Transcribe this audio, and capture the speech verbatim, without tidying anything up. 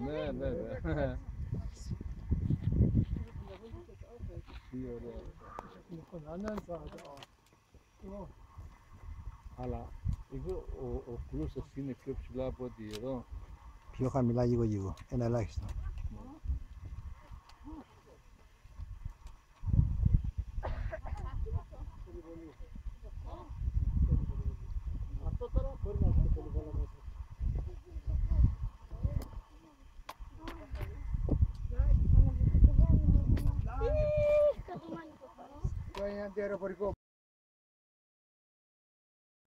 Ναι, βέβαια. Τι ωραία. Αλλά εδώ ο, ο πλούσιος είναι πιο ψηλά από ότι εδώ. Πιο χαμηλά λίγο λίγο, ένα ελάχιστο. Αυτό τώρα μπορεί να έχει πολύ καλά μέσα. Το είναι αντιαεροπορικό.